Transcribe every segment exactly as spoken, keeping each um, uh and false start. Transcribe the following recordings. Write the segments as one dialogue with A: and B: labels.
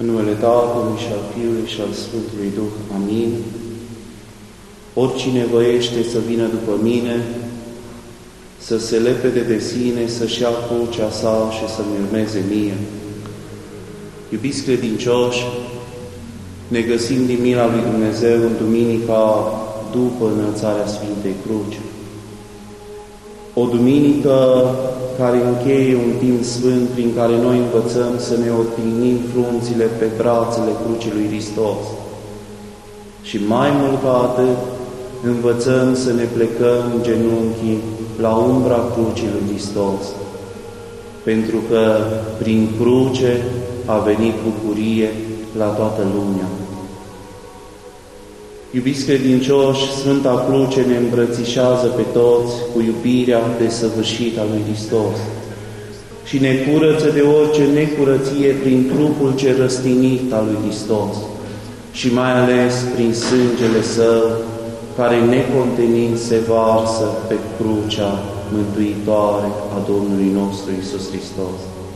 A: În numele Tatălui și al Fiului și al Sfântului Duh. Amin. Oricine voiește să vină după mine, să se lepede de sine, să-și ia crucea sa și să-mi urmeze mie. Iubiți credincioși, ne găsim din mila lui Dumnezeu în duminica după înălțarea Sfintei Cruci. O duminică care încheie un timp sfânt prin care noi învățăm să ne odihnim frunțile pe brațele crucii lui Hristos. Și mai mult ca atât, învățăm să ne plecăm genunchii la umbra crucii lui Hristos. Pentru că prin cruce a venit bucurie la toată lumea. Iubiți credincioși, Sfânta Cruce ne îmbrățișează pe toți cu iubirea desăvârșită a lui Hristos și ne curăță de orice necurăție prin trupul ce răstinit al lui Hristos și mai ales prin sângele Său, care necontenind se varsă pe crucea mântuitoare a Domnului nostru Iisus Hristos.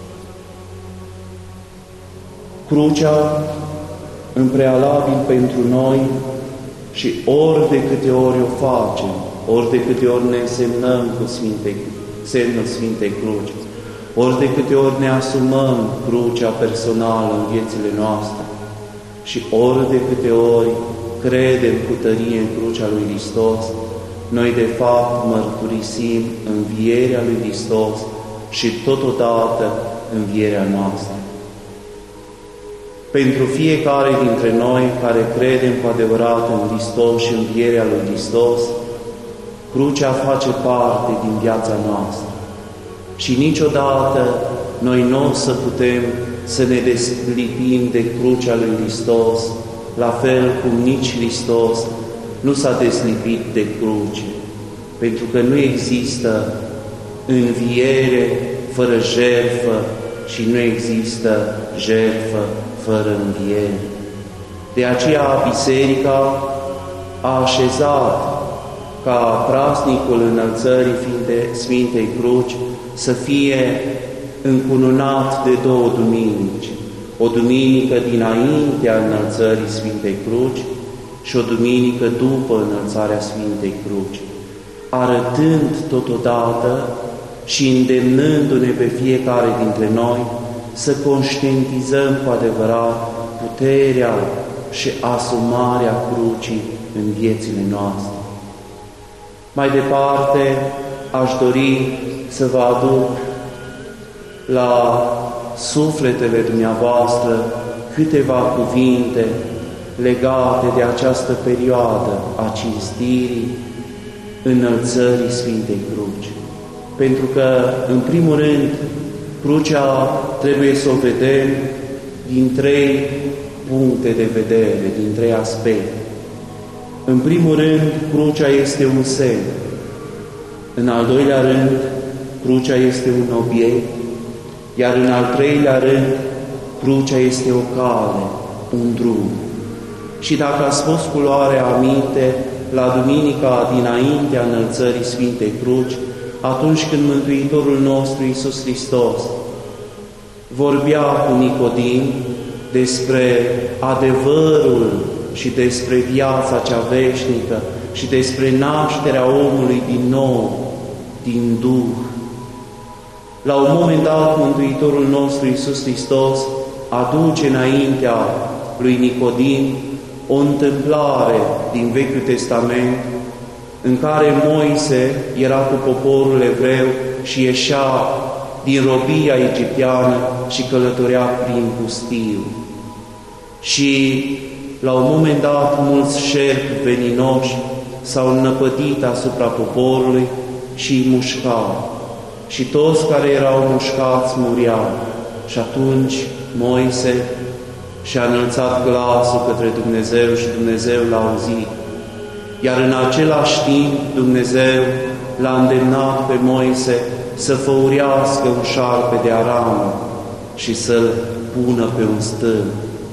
A: Crucea, în prealabil pentru noi, și ori de câte ori o facem, ori de câte ori ne însemnăm cu Sfinte, semnul Sfintei Cruci, ori de câte ori ne asumăm crucea personală în viețile noastre și ori de câte ori credem cu tărie în crucea lui Hristos, noi de fapt mărturisim învierea lui Hristos și totodată învierea noastră. Pentru fiecare dintre noi care credem cu adevărat în Hristos și învierea lui Hristos, crucea face parte din viața noastră. Și niciodată noi nu o să putem să ne desplipim de crucea lui Hristos, la fel cum nici Hristos nu s-a deslipit de cruce, pentru că nu există înviere fără jertfă și nu există jertfă fără înviere. De aceea Biserica a așezat ca praznicul înălțării Sfintei Cruci să fie încununat de două duminici. O duminică dinaintea înălțării Sfintei Cruci și o duminică după înălțarea Sfintei Cruci, arătând totodată și îndemnându-ne pe fiecare dintre noi să conștientizăm cu adevărat puterea și asumarea crucii în viețile noastre. Mai departe, aș dori să vă aduc la sufletele dumneavoastră câteva cuvinte legate de această perioadă a cinstirii înălțării Sfintei Cruci. Pentru că, în primul rând, crucea trebuie să o vedem din trei puncte de vedere, din trei aspecte. În primul rând, crucea este un semn. În al doilea rând, crucea este un obiect. Iar în al treilea rând, crucea este o cale, un drum. Și dacă ați fost cu luare aminte, la duminica dinaintea înălțării Sfintei Cruci, atunci când Mântuitorul nostru Iisus Hristos vorbea cu Nicodim despre adevărul și despre viața cea veșnică și despre nașterea omului din nou, din Duh. La un moment dat, Mântuitorul nostru Iisus Hristos aduce înaintea lui Nicodim o întâmplare din Vechiul Testament în care Moise era cu poporul evreu și ieșea din robia egipteană și călătorea prin pustiu. Și la un moment dat mulți șerpi veninoși s-au năpădit asupra poporului și îi mușcau. Și toți care erau mușcați muriau. Și atunci Moise și-a înălțat glasul către Dumnezeu și Dumnezeu l-a auzit. Iar în același timp Dumnezeu l-a îndemnat pe Moise să făurească un șarpe de aramă și să-l pună pe un stâlp.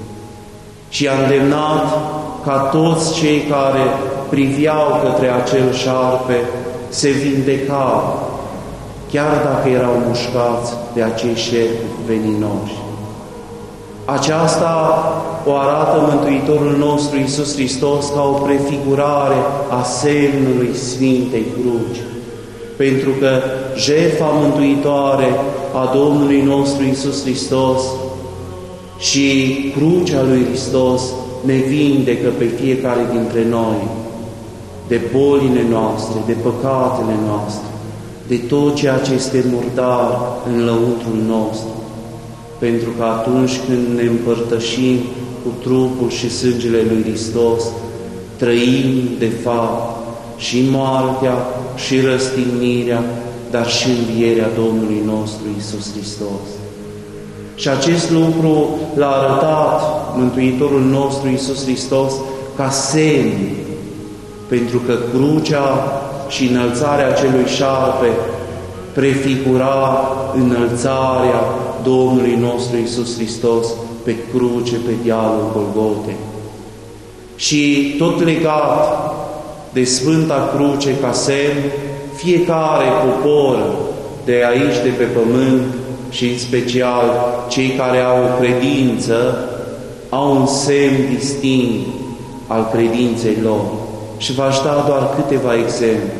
A: Și a îndemnat ca toți cei care priveau către acel șarpe se vindecau, chiar dacă erau mușcați de acei șerpi veninoși. Aceasta o arată Mântuitorul nostru Iisus Hristos ca o prefigurare a semnului Sfintei Cruci, pentru că jertfa mântuitoare a Domnului nostru Iisus Hristos și crucea lui Hristos ne vindecă pe fiecare dintre noi de bolile noastre, de păcatele noastre, de tot ceea ce este murdar în lăuntrul nostru. Pentru că atunci când ne împărtășim cu trupul și sângele lui Hristos, trăim de fapt și moartea și răstignirea, dar și învierea Domnului nostru Iisus Hristos. Și acest lucru l-a arătat Mântuitorul nostru Iisus Hristos ca semn, pentru că crucea și înălțarea acelui șarpe prefigura înălțarea Domnului nostru Iisus Hristos pe cruce, pe dealul Golgotei. Și tot legat de Sfânta Cruce ca semn, fiecare popor de aici, de pe pământ, și în special cei care au o credință, au un semn distinct al credinței lor. Și v-aș da doar câteva exemple.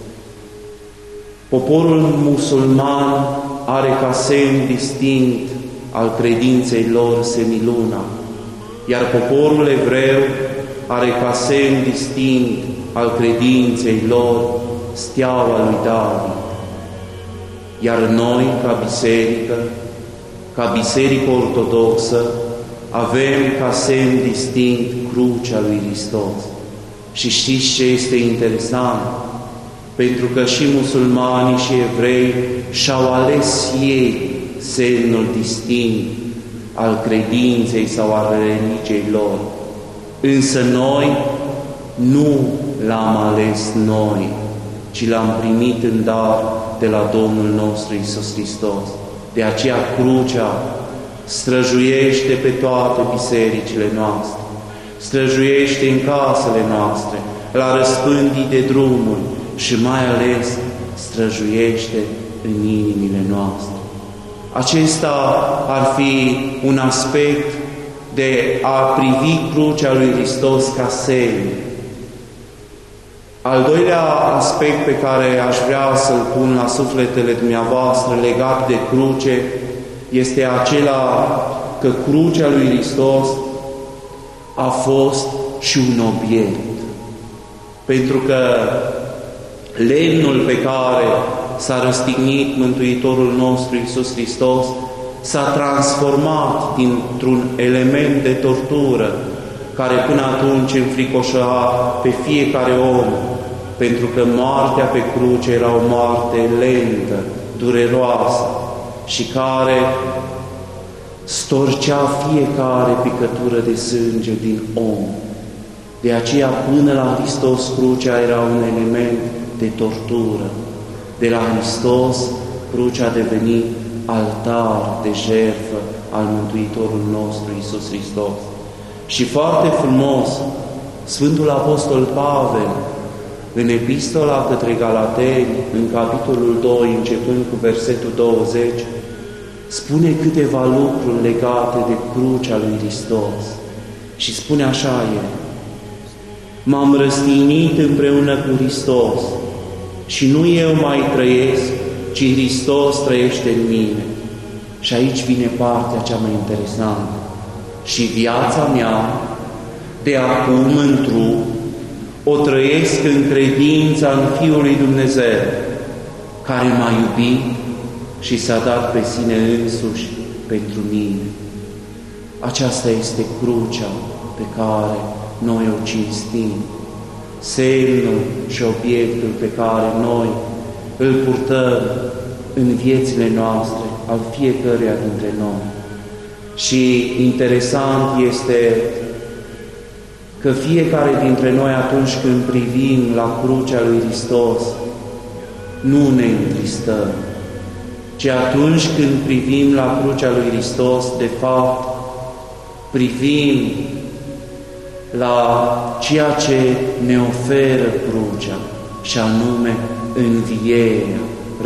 A: Poporul musulman are ca semn distinct al credinței lor semiluna, iar poporul evreu are ca semn distinct al credinței lor steaua lui David. Iar noi, ca biserică, ca biserică ortodoxă, avem ca semn distinct crucea lui Hristos. Și știți ce este interesant? Pentru că și musulmanii și evrei și-au ales ei semnul distinct al credinței sau al religiei lor. Însă noi nu l-am ales noi, ci l-am primit în dar de la Domnul nostru Iisus Hristos. De aceea crucea străjuiește pe toate bisericile noastre, străjuiește în casele noastre, la răspândii de drumuri și mai ales străjuiește în inimile noastre. Acesta ar fi un aspect de a privi crucea lui Hristos ca semn. Al doilea aspect pe care aș vrea să-l pun la sufletele dumneavoastră legat de cruce este acela că crucea lui Hristos a fost și un obiect. Pentru că lemnul pe care s-a răstignit Mântuitorul nostru Iisus Hristos s-a transformat dintr-un element de tortură care până atunci înfricoșa pe fiecare om, pentru că moartea pe cruce era o moarte lentă, dureroasă și care storcea fiecare picătură de sânge din om. De aceea, până la Hristos, crucea era un element de tortură. De la Hristos, crucea a devenit altar de jertfă al Mântuitorul nostru Iisus Hristos. Și foarte frumos, Sfântul Apostol Pavel, în Epistola către Galateni, în capitolul doi, începând cu versetul douăzeci, spune câteva lucruri legate de crucea lui Hristos. Și spune așa el: m-am răstignit împreună cu Hristos și nu eu mai trăiesc, ci Hristos trăiește în mine. Și aici vine partea cea mai interesantă. Și viața mea, de acum în trup, o trăiesc în credința în Fiul lui Dumnezeu, care m-a iubit și s-a dat pe sine însuși pentru mine. Aceasta este crucea pe care noi o cinstim, semnul și obiectul pe care noi îl purtăm în viețile noastre, al fiecăruia dintre noi. Și interesant este că fiecare dintre noi, atunci când privim la crucea lui Hristos, nu ne întristăm, ci atunci când privim la crucea lui Hristos, de fapt, privim la ceea ce ne oferă crucea, și anume învierea,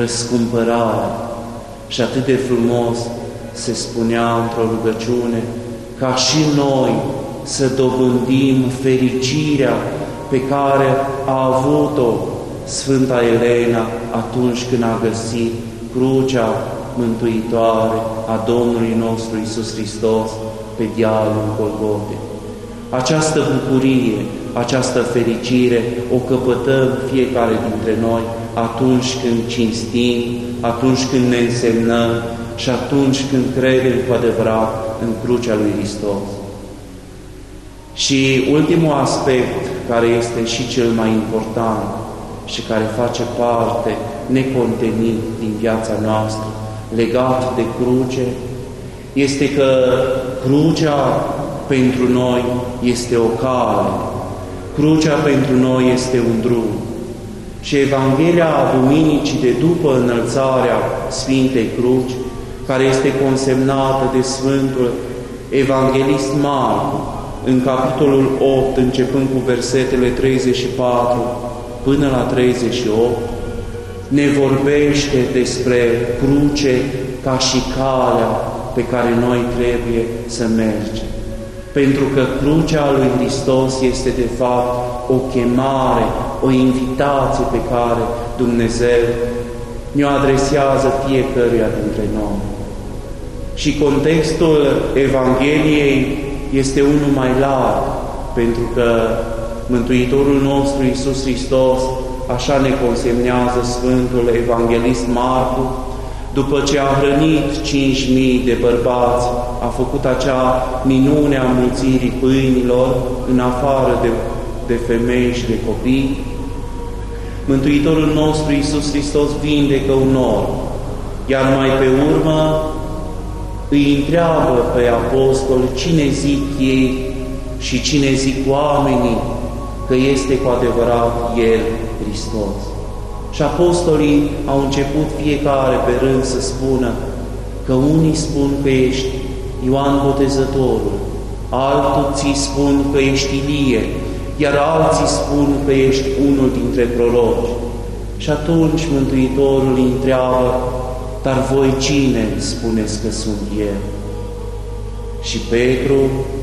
A: răscumpărarea. Și atât de frumos se spunea într-o rugăciune ca și noi să dobândim fericirea pe care a avut-o Sfânta Elena atunci când a găsit crucea mântuitoare a Domnului nostru Iisus Hristos pe dealul Golgotei. Această bucurie, această fericire o căpătăm fiecare dintre noi atunci când cinstim, atunci când ne însemnăm și atunci când credem cu adevărat în crucea lui Hristos. Și ultimul aspect, care este și cel mai important și care face parte necontenit din viața noastră, legat de cruce, este că crucea pentru noi este o cale, crucea pentru noi este un drum. Și Evanghelia Duminicii de după înălțarea Sfintei Cruci, care este consemnată de Sfântul Evanghelist Marcu, în capitolul opt, începând cu versetele treizeci și patru până la treizeci și opt, ne vorbește despre cruce ca și calea pe care noi trebuie să mergem. Pentru că crucea lui Hristos este de fapt o chemare, o invitație pe care Dumnezeu ne-o adresează fiecăruia dintre noi. Și contextul Evangheliei este unul mai larg, pentru că Mântuitorul nostru Iisus Hristos, așa ne consemnează Sfântul Evanghelist Marcu, după ce a hrănit cinci mii de bărbați, a făcut acea minune a mulțirii pâinilor în afară de, de femei și de copii, Mântuitorul nostru Iisus Hristos vindecă un orb, iar mai pe urmă îi întreabă pe apostoli cine zic ei și cine zic oamenii că este cu adevărat El Hristos. Și apostolii au început fiecare pe rând să spună că unii spun că ești Ioan Botezătorul, alții spun că ești Ilie, iar alții spun că ești unul dintre proroci. Și atunci Mântuitorul îi întreabă, dar voi cine spuneți că sunt eu? Și Petru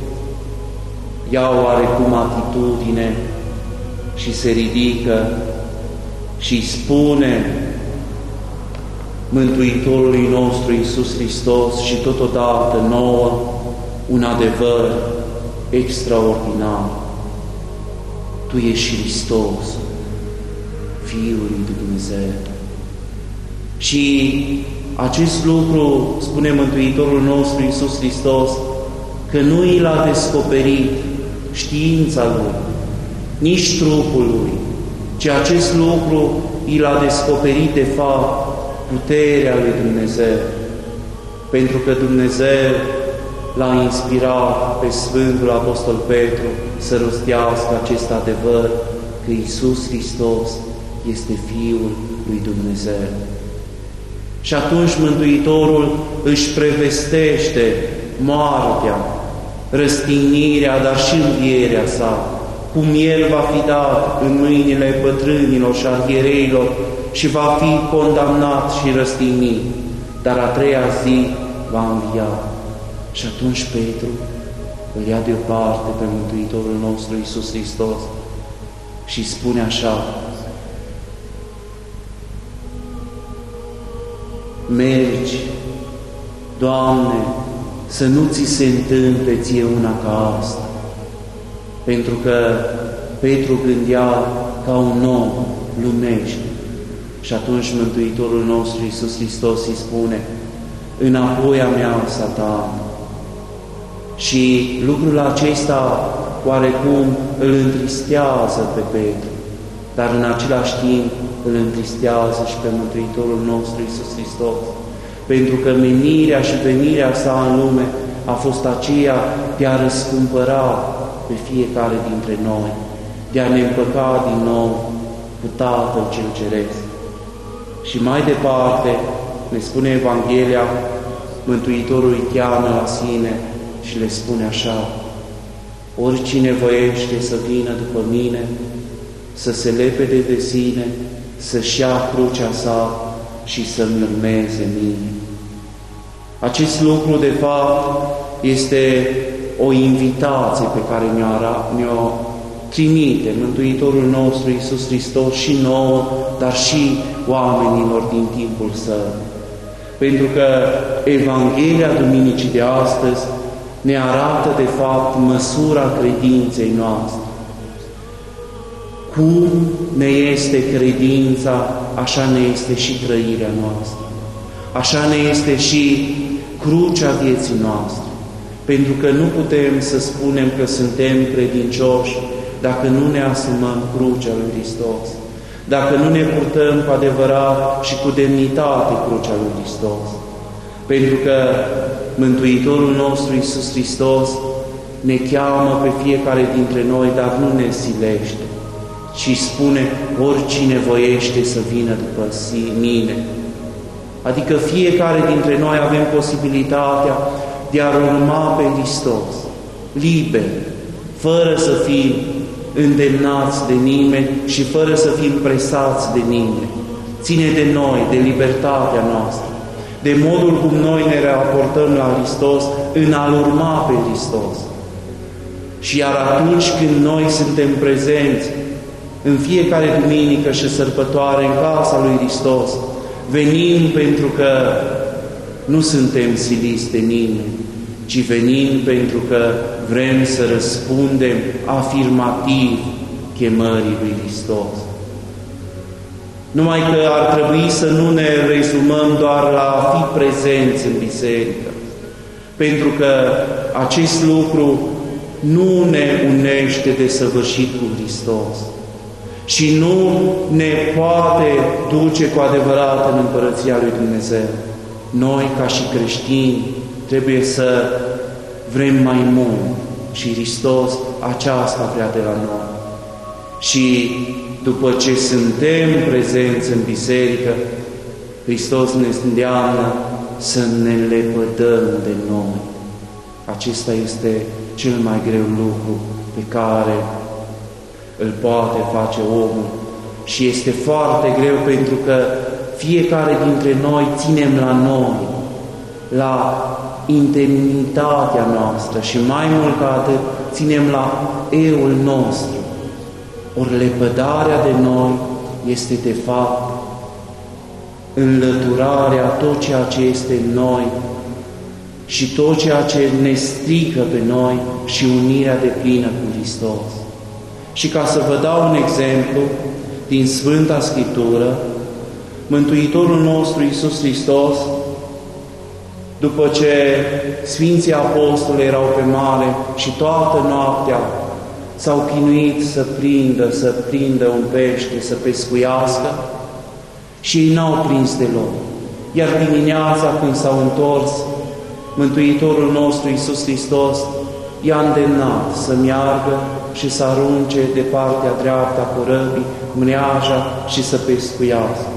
A: ia oarecum atitudine și se ridică și îi spune Mântuitorului nostru Iisus Hristos și totodată nouă un adevăr extraordinar. Tu ești Hristos, Fiul lui Dumnezeu. Și acest lucru, spune Mântuitorul nostru Iisus Hristos, că nu i l-a descoperit știința Lui, nici trupul Lui, ci acest lucru i l-a descoperit de fapt puterea lui Dumnezeu, pentru că Dumnezeu l-a inspirat pe Sfântul Apostol Petru să rostească acest adevăr, că Iisus Hristos este Fiul lui Dumnezeu. Și atunci Mântuitorul își prevestește moartea, răstignirea, dar și învierea sa, cum El va fi dat în mâinile bătrânilor și arhiereilor și va fi condamnat și răstignit, dar a treia zi va învia. Și atunci Petru îl ia deoparte pe Mântuitorul nostru Iisus Hristos și spune așa: mergi, Doamne, să nu ți se întâmple ție una ca asta. Pentru că Petru gândea ca un om lumește. Și atunci Mântuitorul nostru Iisus Hristos îi spune: înapoi a mea, Satan. Și lucrul acesta oarecum îl întristează pe Petru, dar în același timp îl întristează și pe Mântuitorul nostru Iisus Hristos, pentru că menirea și venirea sa în lume a fost aceea de a răscumpăra pe fiecare dintre noi, de a ne împăca din nou cu Tatăl cel Ceresc. Și mai departe, ne spune Evanghelia, Mântuitorul îi cheamă la sine și le spune așa: oricine voiește să vină după mine, să se lepede de sine, să-și ia crucea sa și să-mi urmeze mine. Acest lucru, de fapt, este o invitație pe care ne-o, ne-o trimite Mântuitorul nostru Iisus Hristos și nouă, dar și oamenilor din timpul Său. Pentru că Evanghelia Duminicii de astăzi ne arată, de fapt, măsura credinței noastre. Cum ne este credința, așa ne este și trăirea noastră. Așa ne este și crucea vieții noastre. Pentru că nu putem să spunem că suntem credincioși dacă nu ne asumăm crucea lui Hristos, dacă nu ne purtăm cu adevărat și cu demnitate crucea lui Hristos. Pentru că Mântuitorul nostru Iisus Hristos ne cheamă pe fiecare dintre noi, dar nu ne silește, ci spune: oricine voiește să vină după mine. Adică fiecare dintre noi avem posibilitatea de a urma pe Hristos, liber, fără să fim îndemnați de nimeni și fără să fim presați de nimeni. Ține de noi, de libertatea noastră, de modul cum noi ne raportăm la Hristos în a-L urma pe Hristos. Și iar atunci când noi suntem prezenți în fiecare duminică și sărbătoare în casa lui Hristos, venim pentru că nu suntem siliți de nimeni, ci venim pentru că vrem să răspundem afirmativ chemării lui Hristos. Numai că ar trebui să nu ne rezumăm doar la a fi prezenți în biserică, pentru că acest lucru nu ne unește de săvârșit cu Hristos și nu ne poate duce cu adevărat în Împărăția lui Dumnezeu. Noi, ca și creștini, trebuie să vrem mai mult și Hristos aceasta vrea de la noi. Și după ce suntem prezenți în biserică, Hristos ne îndeamnă să ne lepădăm de noi. Acesta este cel mai greu lucru pe care îl poate face omul și este foarte greu pentru că fiecare dintre noi ținem la noi, la intimitatea noastră și mai mult ca atât ținem la eul nostru. Ori lepădarea de noi este de fapt înlăturarea tot ceea ce este în noi și tot ceea ce ne strică pe noi și unirea deplină cu Hristos. Și ca să vă dau un exemplu din Sfânta Scriptură, Mântuitorul nostru Iisus Hristos, după ce Sfinții Apostoli erau pe mare și toată noaptea s-au chinuit să prindă, să prindă un pește, să pescuiască, și ei n-au prins deloc. Iar dimineața, când s-au întors, Mântuitorul nostru Iisus Hristos i-a îndemnat să meargă și să arunce de partea dreaptă a corăbii mreaja și să pescuiască.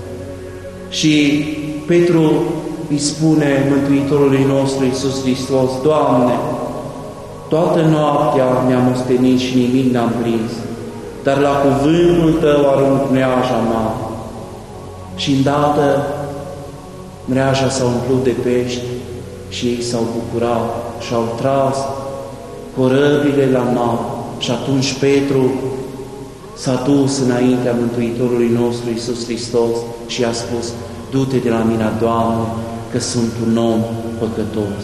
A: Și Petru îi spune Mântuitorului nostru Iisus Hristos: Doamne, toată noaptea ne-am ostenit și nimic n-am prins, dar la cuvântul Tău arunc mreaja mare. Și îndată mreaja s-a umplut de pești și ei s-au bucurat și au tras corăbile la mare. Și atunci Petru s-a dus înaintea Mântuitorului nostru Iisus Hristos și i-a spus: du-te de la mine, Doamne, că sunt un om păcătos.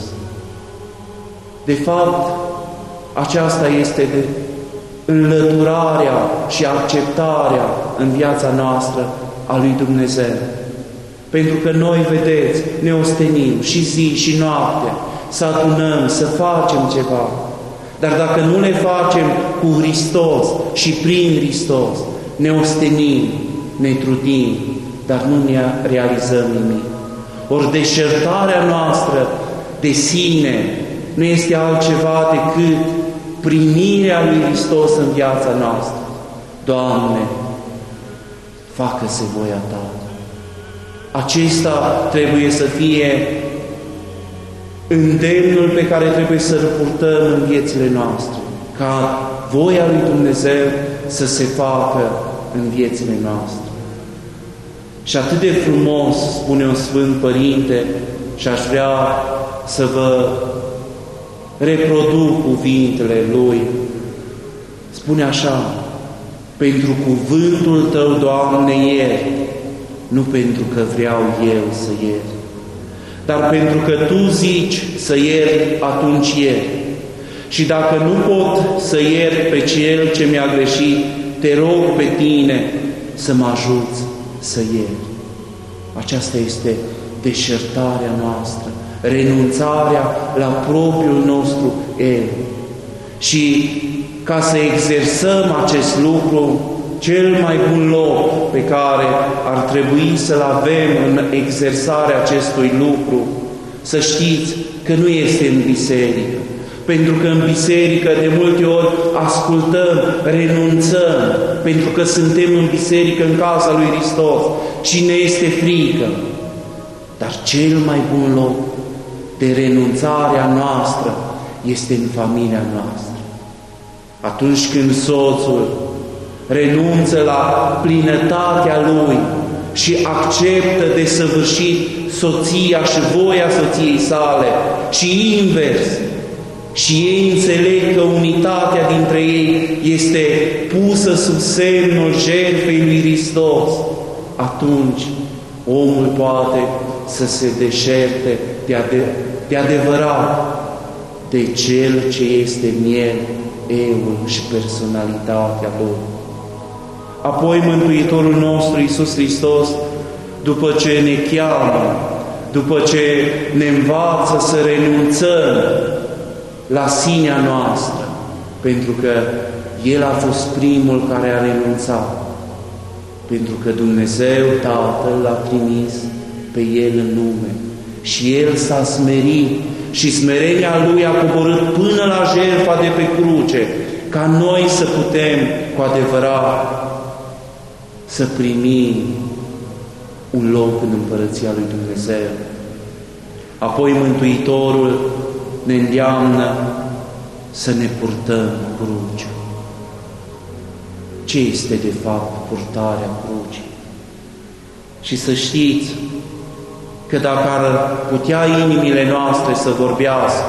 A: De fapt, aceasta este de înlăturarea și acceptarea în viața noastră a lui Dumnezeu. Pentru că noi, vedeți, ne ostenim și zi și noapte, să adunăm, să facem ceva. Dar dacă nu le facem cu Hristos și prin Hristos, ne ostenim, ne trudim, dar nu ne realizăm nimic. Ori deșertarea noastră de sine nu este altceva decât primirea lui Hristos în viața noastră. Doamne, facă-se voia Ta. Acesta trebuie să fie îndemnul pe care trebuie să-l purtăm în viețile noastre, ca voia lui Dumnezeu să se facă în viețile noastre. Și atât de frumos spune un Sfânt Părinte, și aș vrea să vă reproduc cuvintele lui. Spune așa: pentru cuvântul Tău, Doamne, ieri, nu pentru că vreau eu să iert, dar pentru că Tu zici să iert, atunci iert. Și dacă nu pot să iert pe cel ce mi-a greșit, Te rog pe Tine să mă ajuți să iert. Aceasta este deșertarea noastră, renunțarea la propriul nostru eu. Și ca să exersăm acest lucru, cel mai bun loc pe care ar trebui să-l avem în exersarea acestui lucru, să știți că nu este în biserică. Pentru că în biserică de multe ori ascultăm, renunțăm, pentru că suntem în biserică, în casa lui Hristos și ne este frică. Dar cel mai bun loc de renunțarea noastră este în familia noastră. Atunci când soțul renunță la plinătatea lui și acceptă de săvârșit soția și voia soției sale și invers, și ei înțeleg că unitatea dintre ei este pusă sub semnul jertfei lui Hristos, atunci omul poate să se deșerte de, ade- de adevărat de cel ce este în el, euul și personalitatea lui. Apoi Mântuitorul nostru Iisus Hristos, după ce ne cheamă, după ce ne învață să renunțăm la sinea noastră, pentru că El a fost primul care a renunțat, pentru că Dumnezeu Tatăl l-a trimis pe El în lume și El s-a smerit și smerenia Lui a coborât până la jertfa de pe cruce, ca noi să putem cu adevărat să primim un loc în Împărăția lui Dumnezeu. Apoi Mântuitorul ne îndeamnă să ne purtăm crucea. Ce este de fapt purtarea crucii? Și să știți că dacă ar putea inimile noastre să vorbească,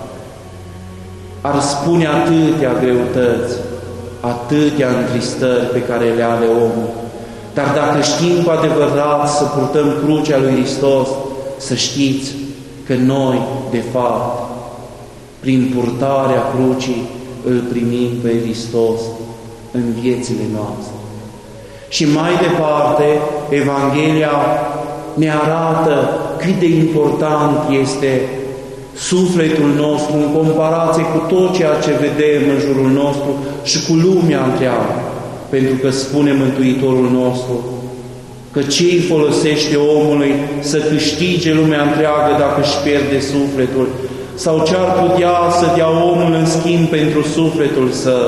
A: ar spune atâtea greutăți, atâtea întristări pe care le are omul. Dar dacă știm cu adevărat să purtăm crucea lui Hristos, să știți că noi, de fapt, prin purtarea crucii, îl primim pe Hristos în viețile noastre. Și mai departe, Evanghelia ne arată cât de important este sufletul nostru în comparație cu tot ceea ce vedem în jurul nostru și cu lumea întreagă. Pentru că spune Mântuitorul nostru că ce-i folosește omului să câștige lumea întreagă dacă își pierde sufletul? Sau ce-ar putea să dea omul în schimb pentru sufletul său?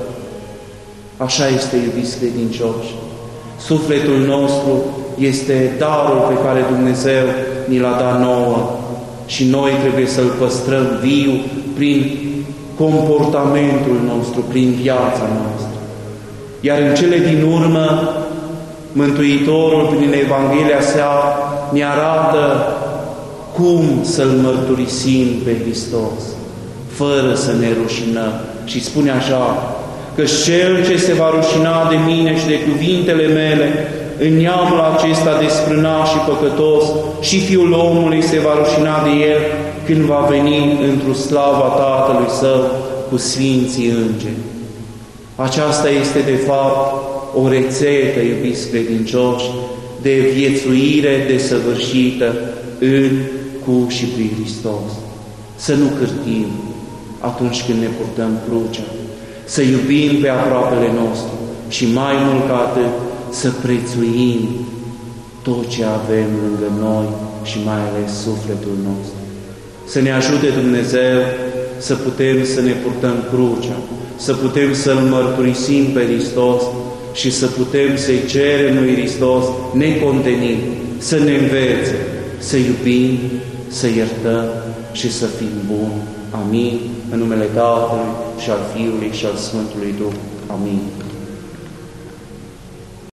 A: Așa este, iubiți credincioși. Sufletul nostru este darul pe care Dumnezeu ni l-a dat nouă și noi trebuie să-l păstrăm viu prin comportamentul nostru, prin viața noastră. Iar în cele din urmă, Mântuitorul, prin Evanghelia sa, ne arată cum să-L mărturisim pe Hristos, fără să ne rușinăm. Și spune așa, că cel ce se va rușina de mine și de cuvintele mele, în neamul acesta desfrânat și păcătos, și Fiul omului se va rușina de el când va veni într-o slava Tatălui Său cu Sfinții Îngeri. Aceasta este, de fapt, o rețetă, iubiți credincioși, de viețuire desăvârșită în, cu și prin Hristos. Să nu cârtim atunci când ne purtăm crucea, să iubim pe aproapele nostru și mai mult ca atât, să prețuim tot ce avem lângă noi și mai ales sufletul nostru. Să ne ajute Dumnezeu să putem să ne purtăm crucea, să putem să-L mărturisim pe Hristos și să putem să-i cerem lui Hristos necontenit, să ne învețe, să iubim, să iertăm și să fim buni. Amin. În numele Tatălui și al Fiului și al Sfântului Duh. Amin.